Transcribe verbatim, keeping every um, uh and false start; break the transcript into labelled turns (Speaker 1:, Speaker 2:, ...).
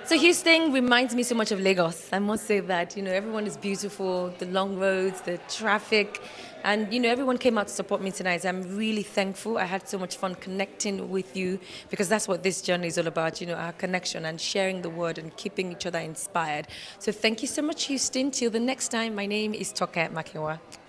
Speaker 1: So Houston reminds me so much of Lagos. I must say that, you know, everyone is beautiful, the long roads, the traffic, and, you know, everyone came out to support me tonight. I'm really thankful. I had so much fun connecting with you because that's what this journey is all about, you know, our connection and sharing the word and keeping each other inspired. So thank you so much, Houston. Till the next time, my name is TOKE Makiwa.